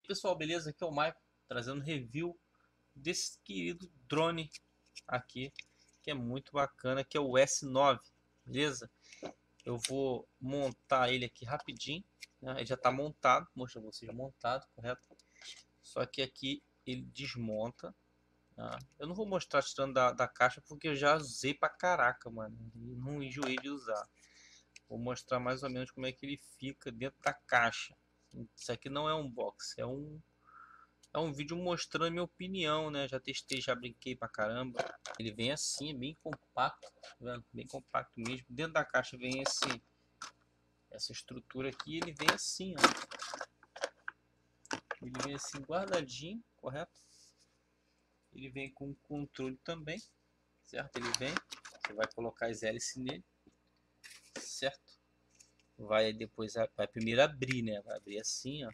Pessoal, beleza? Aqui é o Michael trazendo review desse querido drone aqui, que é muito bacana, que é o S9, beleza? Eu vou montar ele aqui rapidinho, né? Ele já está montado, mostro pra vocês montado, correto? Só que aqui ele desmonta, tá? Eu não vou mostrar tirando da caixa porque eu já usei pra caraca, mano, e não enjoei de usar. Vou mostrar mais ou menos como é que ele fica dentro da caixa. Isso aqui não é um box, é um vídeo mostrando minha opinião, né? Já testei, já brinquei pra caramba. Ele vem assim, é bem compacto, tá vendo? Bem compacto mesmo. Dentro da caixa vem essa estrutura aqui, ele vem assim, ó. Ele vem assim guardadinho, correto? Ele vem com controle também, certo? Ele vem, você vai colocar as hélices nele, certo? Vai depois, vai primeiro abrir, né? Vai abrir assim, ó.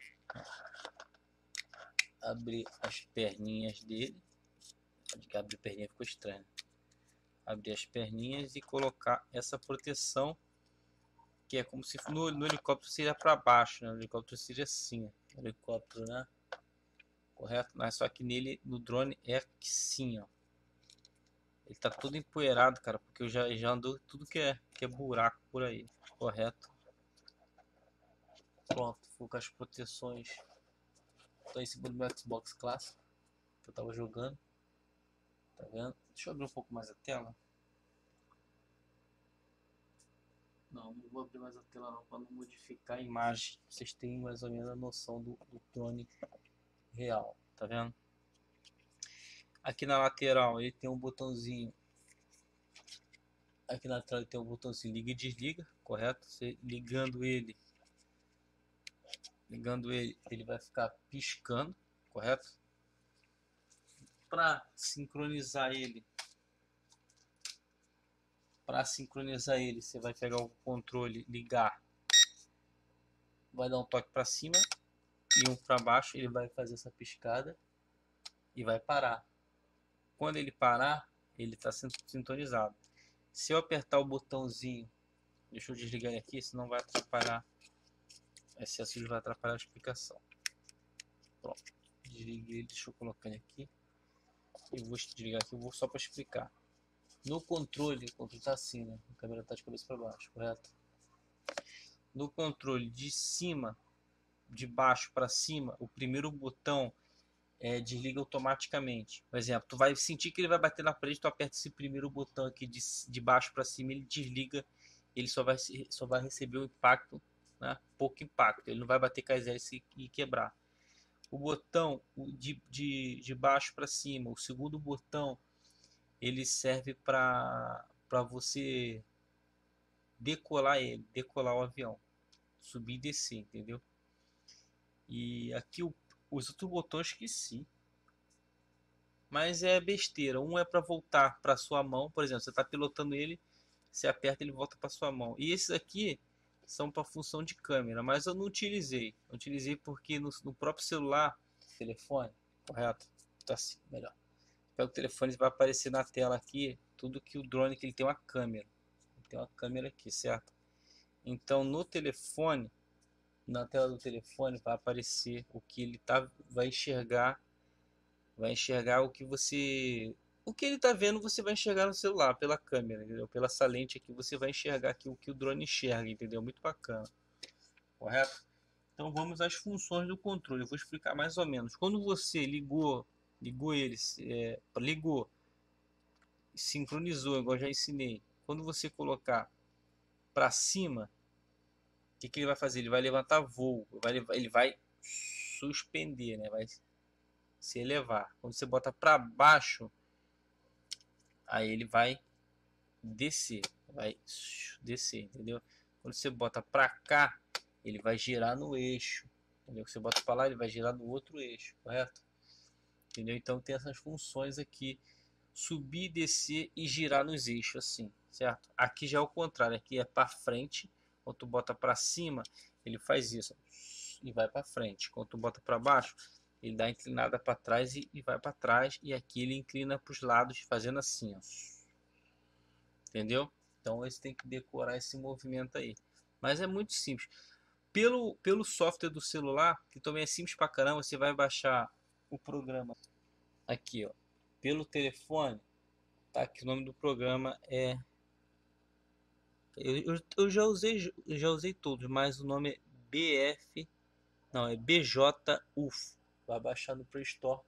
Abrir as perninhas dele. Pode abrir a perninha, ficou estranho. Abrir as perninhas e colocar essa proteção, que é como se no helicóptero seria para baixo, né? No helicóptero seria assim, ó. Helicóptero, né? Correto? Mas só que nele, no drone, é assim, ó. Ele tá todo empoeirado, cara, porque eu já ando tudo que é buraco por aí, correto? Pronto, fui com as proteções. Tô em cima do meu Xbox clássico, que eu tava jogando, tá vendo? Deixa eu abrir um pouco mais a tela. Não vou abrir mais a tela não, para não modificar a imagem. Vocês têm mais ou menos a noção do drone real, tá vendo? Aqui na lateral ele tem um botãozinho. Aqui na lateral ele tem um botãozinho liga e desliga, correto? Você ligando ele, ele vai ficar piscando, correto? Para sincronizar ele, você vai pegar o controle, ligar, vai dar um toque para cima e um para baixo, ele vai fazer essa piscada e vai parar. Quando ele parar, ele está sintonizado. Se eu apertar o botãozinho, deixa eu desligar ele aqui, senão vai atrapalhar. Esse auxílio vai atrapalhar a explicação. Pronto, desliguei, deixa eu colocar ele aqui. E vou desligar aqui, eu vou só para explicar. No controle, o controle está assim, né? A câmera está de cabeça para baixo, correto? No controle de cima, de baixo para cima, o primeiro botão desliga automaticamente. Por exemplo, tu vai sentir que ele vai bater na parede, tu aperta esse primeiro botão aqui de baixo para cima, ele desliga, ele só vai receber o impacto, né? Pouco impacto, ele não vai bater com as hélices e quebrar. O botão de baixo para cima, o segundo botão, ele serve para você decolar o avião, subir e descer, entendeu? E aqui os outros botões esqueci. Mas é besteira. Um é para voltar para sua mão, por exemplo, você está pilotando ele, você aperta ele volta para sua mão. E esses aqui são para função de câmera, mas eu não utilizei. Eu utilizei porque no próprio celular, telefone, correto? Tá assim, melhor. Pega o telefone e vai aparecer na tela aqui tudo que o drone que ele tem uma câmera. Ele tem uma câmera aqui, certo? Então no telefone, na tela do telefone vai aparecer o que ele vai enxergar o que ele está vendo, você vai enxergar no celular pela câmera, entendeu? Pela essa lente aqui você vai enxergar aqui o que o drone enxerga, entendeu? Muito bacana, correto? Então vamos às funções do controle. Eu vou explicar mais ou menos. Quando você ligou ele, ligou, sincronizou, igual eu já ensinei. Quando você colocar para cima, o que ele vai fazer? Ele vai levantar voo, ele vai suspender, né? Vai se elevar. Quando você bota para baixo, aí ele vai descer, entendeu? Quando você bota para cá, ele vai girar no eixo, entendeu? Você bota para lá, ele vai girar no outro eixo, correto? Entendeu? Então tem essas funções aqui, subir, descer e girar nos eixos assim, certo? Aqui já é o contrário, aqui é para frente. Quando tu bota para cima, ele faz isso e vai para frente. Quando tu bota para baixo, ele dá inclinada para trás e vai para trás, e aqui ele inclina para os lados fazendo assim, ó. Entendeu? Então você tem que decorar esse movimento aí. Mas é muito simples. Pelo software do celular, que também é simples pra caramba, você vai baixar o programa aqui, ó, pelo telefone, tá? Que o nome do programa é... Eu já usei todos, mas o nome é BF... Não, é BJUF. Vai baixar no Play Store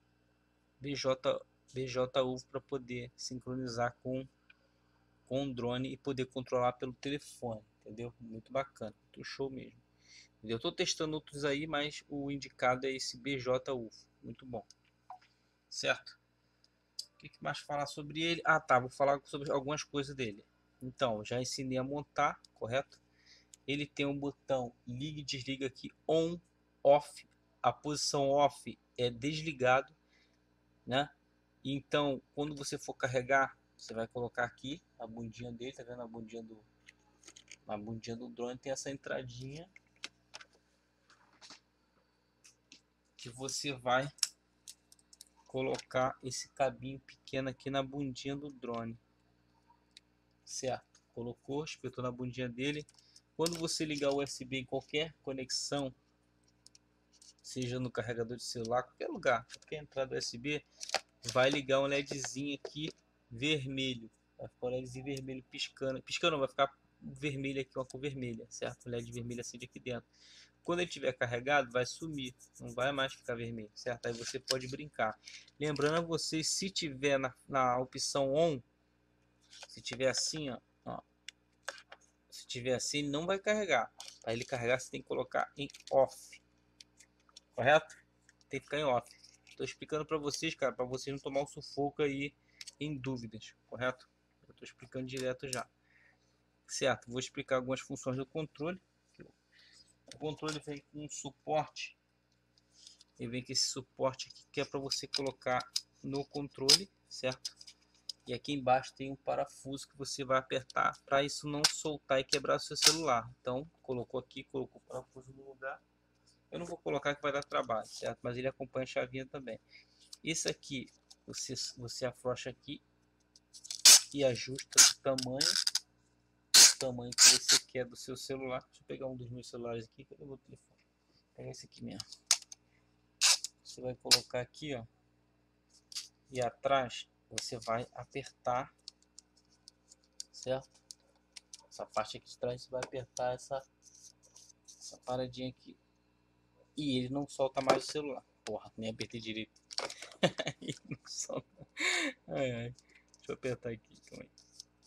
BJUF para poder sincronizar com o drone e poder controlar pelo telefone, entendeu? Muito bacana, muito show mesmo. Eu estou testando outros aí, mas o indicado é esse BJUF, muito bom, certo? O que mais falar sobre ele? Ah, tá, vou falar sobre algumas coisas dele. Então, já ensinei a montar, correto? Ele tem um botão liga e desliga aqui, on, off. A posição off é desligado, né? Então, quando você for carregar, você vai colocar aqui a bundinha dele, tá vendo? A bundinha do drone tem essa entradinha que você vai colocar esse cabinho pequeno aqui na bundinha do drone, certo? Colocou, espetou na bundinha dele. Quando você ligar o USB em qualquer conexão, seja no carregador de celular, qualquer lugar, qualquer entrada USB, vai ligar um LEDzinho aqui vermelho. Vai ficar um LEDzinho vermelho piscando. Piscando não, vai ficar vermelho aqui, uma cor vermelha, certo? O LED vermelho acende aqui dentro. Quando ele estiver carregado, vai sumir, não vai mais ficar vermelho, certo? Aí você pode brincar. Lembrando a vocês, se tiver na opção on, se tiver assim, ó, se tiver assim, ele não vai carregar. Para ele carregar, você tem que colocar em off, correto? Tem que ficar em off. Estou explicando para vocês, cara, para vocês não tomar um sufoco aí em dúvidas, correto? Eu estou explicando direto já, certo? Vou explicar algumas funções do controle. O controle vem com um suporte. Ele vem com esse suporte aqui que é para você colocar no controle, certo? E aqui embaixo tem um parafuso que você vai apertar para isso não soltar e quebrar o seu celular. Então, colocou aqui, colocou o parafuso no lugar. Eu não vou colocar que vai dar trabalho, certo? Mas ele acompanha a chavinha também. Esse aqui, você afrouxa aqui e ajusta o tamanho que você quer do seu celular. Deixa eu pegar um dos meus celulares aqui, cadê o meu telefone? Pega esse aqui mesmo. Você vai colocar aqui, ó, e atrás você vai apertar, certo? Essa parte aqui de trás você vai apertar essa paradinha aqui e ele não solta mais o celular. Porra, nem apertei direito. Ele não solta. Ai, ai. Deixa eu apertar aqui, calma aí.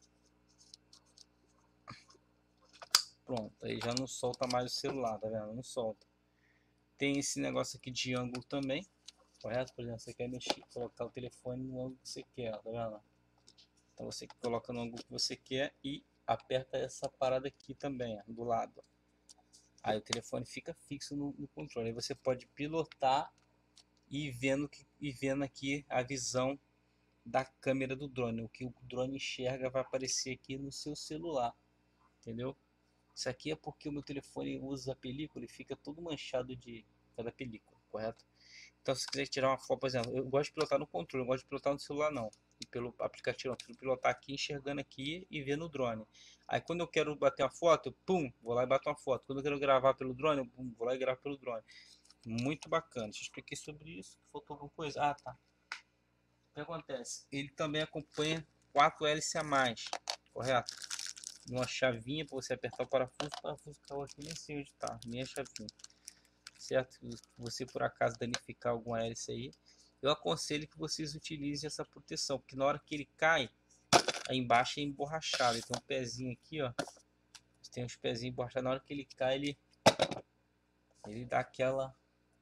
Pronto, aí já não solta mais o celular, tá vendo? Não solta. Tem esse negócio aqui de ângulo também, correto? Por exemplo, você quer mexer, colocar o telefone no ângulo que você quer, tá vendo? Então você coloca no ângulo que você quer e aperta essa parada aqui também, ó, do lado. Aí o telefone fica fixo no controle. Aí você pode pilotar e vendo aqui a visão da câmera do drone. O que o drone enxerga vai aparecer aqui no seu celular, entendeu? Isso aqui é porque o meu telefone usa a película e fica todo manchado de cada película, correto? Então se quiser tirar uma foto, por exemplo, eu gosto de pilotar no controle, eu gosto de pilotar no celular não. E pelo aplicativo, eu prefiro pilotar aqui, enxergando aqui e vendo o drone. Aí quando eu quero bater uma foto, eu, pum, vou lá e bato uma foto. Quando eu quero gravar pelo drone, eu, pum, vou lá e gravo pelo drone. Muito bacana. Deixa eu explicar sobre isso. Faltou alguma coisa? Ah, tá. O que acontece? Ele também acompanha 4 hélices a mais, correto? Uma chavinha para você apertar o parafuso caiu aqui, nem sei onde tá, minha chavinha, certo? Se você por acaso danificar alguma hélice aí, eu aconselho que vocês utilizem essa proteção, porque na hora que ele cai, aí embaixo é emborrachado. Ele tem um pezinho aqui, ó, tem uns pezinhos emborrachados. Na hora que ele cai, ele dá aquela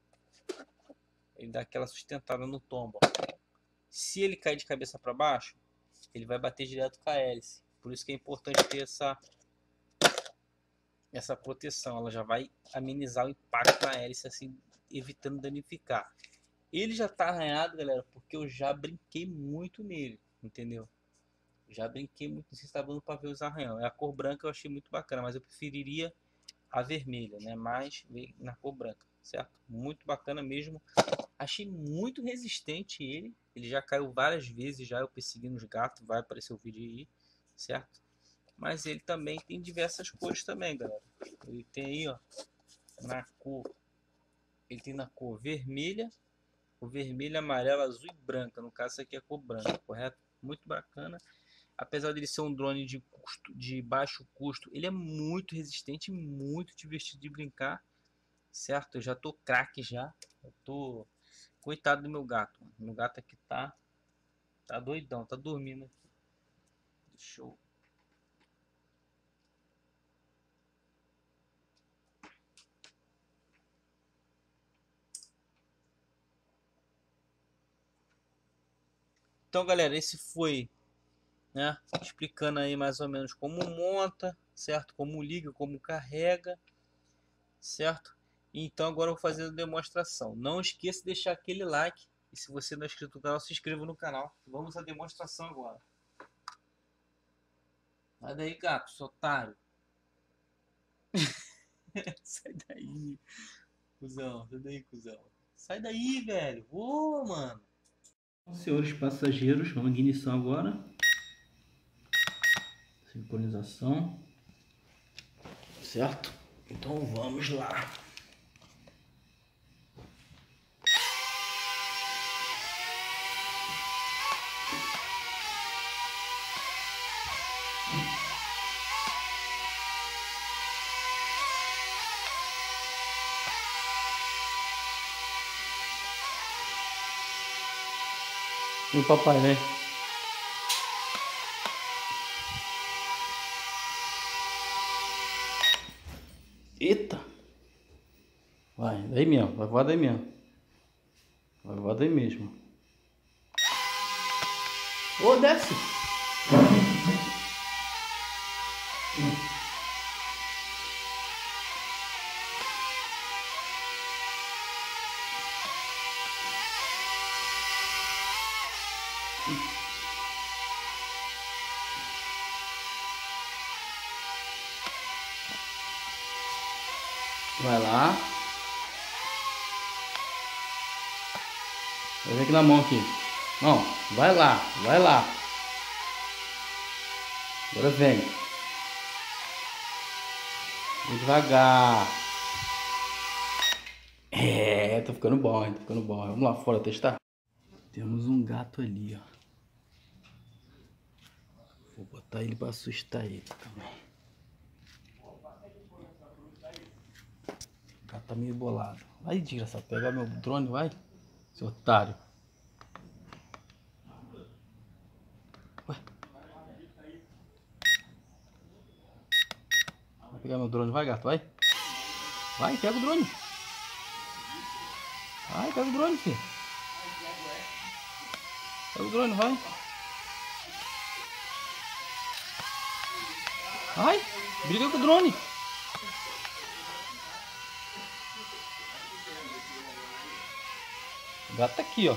sustentada no tombo. Se ele cair de cabeça para baixo, ele vai bater direto com a hélice. Por isso que é importante ter essa proteção. Ela já vai amenizar o impacto na hélice, assim, evitando danificar. Ele já tá arranhado, galera, porque eu já brinquei muito nele, entendeu? Já brinquei muito, não sei se tá dando para ver os arranhões. A cor branca eu achei muito bacana, mas eu preferiria a vermelha, né? Mas na cor branca, certo? Muito bacana mesmo. Achei muito resistente ele. Ele já caiu várias vezes, já eu perseguindo os gatos, vai aparecer o vídeo aí, certo? Mas ele também tem diversas cores também, galera. Ele tem aí, ó, na cor. Ele tem na cor vermelha, amarela, azul e branca. No caso, essa aqui é a cor branca, correto? Muito bacana. Apesar dele ser um drone de baixo custo, ele é muito resistente, muito divertido de brincar, certo? Eu já tô craque já. Eu tô coitado do meu gato. Meu gato aqui tá doidão, tá dormindo aqui. Deixa eu... Então, galera, esse foi, né, explicando aí mais ou menos como monta, certo? Como liga, como carrega, certo? Então agora eu vou fazer a demonstração. Não esqueça de deixar aquele like. E se você não é inscrito no canal, se inscreva no canal. Vamos à demonstração agora. Sai daí, gato, seu otário. Sai daí, cuzão. Sai daí, cuzão. Sai daí, velho. Ô, mano. Senhores passageiros, vamos à ignição agora. Sincronização. Certo? Então vamos lá. E o papai, né? Eita! Vai, daí mesmo, vai voar daí mesmo. Vai voar daí mesmo. Ô, desce! Vai lá. Vai ver aqui na mão aqui. Não, vai lá, vai lá. Agora vem. Vem devagar. É, tá ficando bom, hein? Tá ficando bom. Vamos lá fora testar. Temos um gato ali, ó. Vou botar ele pra assustar ele também. O gato tá meio bolado. Vai, desgraçado, pegar meu drone, vai. Seu otário. Ué. Vai pegar meu drone, vai, gato, vai. Vai, pega o drone. Vai, pega o drone, filho. Pega o drone, vai. Vai, briga com o drone. O gato tá aqui, ó.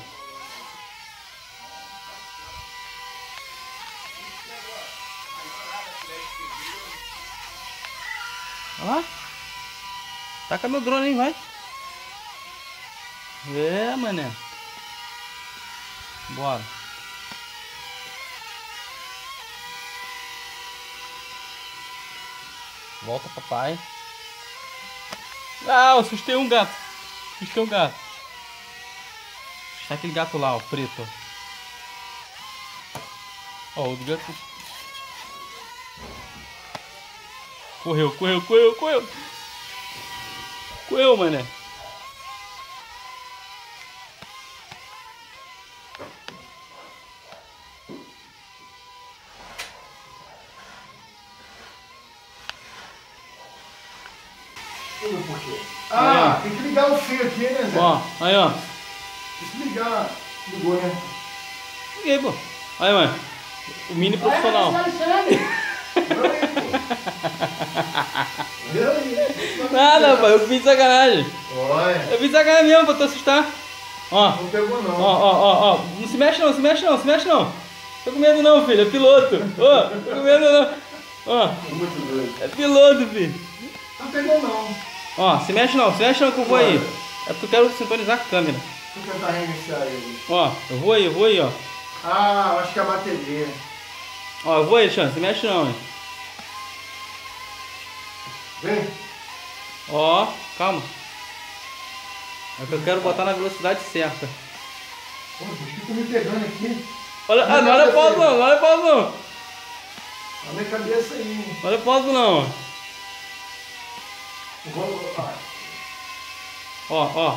Olha lá. Taca meu drone, hein, vai. É, mané. Bora. Volta, papai. Ah, eu assustei um gato. Assustei um gato. Tá aquele gato lá, ó, preto. Ó, o gato. Correu, correu, correu, correu. Correu, mané. Ah, tem que ligar o fio aqui, né, Zé? Ó, aí, ó. Tem que ligar. Ligou, né? Liguei, pô. Aí, mano. O mini profissional. Nada, pai. Eu fiz de sacanagem. Olha. Eu fiz de sacanagem mesmo pra tu assustar. Ó. Não pegou, não. Ó. Não se mexe não, se mexe não, se mexe não. Tô com medo não, filho. É piloto. Ó, tô com medo não. Ó. Muito doido. É piloto, filho. Não pegou, não. Ó, se mexe não que eu vou aí. É porque eu quero sintonizar a câmera. Deixa eu tentar reiniciar ele. Ó, eu vou aí, ó. Ah, acho que é a bateria. Ó, eu vou aí, Alexandre, se mexe não, hein. Vem. Ó, calma. É que eu quero botar na velocidade certa. Pô, os mosquitos estão me pegando aqui. Olha, não olha pausa não, não olha pausa não. Na minha cabeça aí. Não olha pausa não. Ó.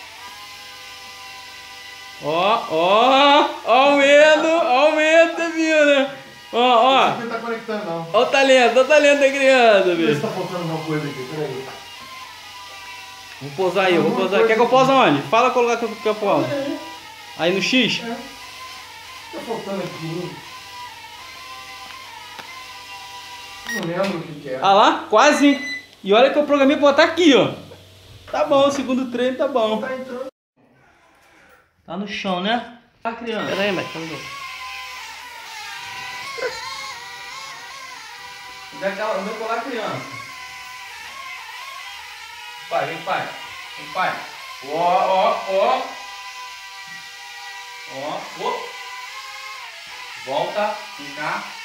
Ó o medo, tá vindo. Ó. Não tá conectando não. Ó o talento da criança, Vê se bicho. tá faltando alguma coisa aqui, peraí. Vou pousar aí, vou pousar. Quer que eu pouse onde? Fala qual lugar que eu pouso. Aí no X? É. Tá faltando aqui. Não lembro o que é. Ah lá, quase. E olha que eu programei pra botar aqui, ó. Tá bom, o segundo treino tá bom. Tá entrando. Tá no chão, né? Tá, criança. Pera aí, mas calma. Onde é colar a criança? Pai, vem pai. Vem pai. Ó. Volta. Vem cá.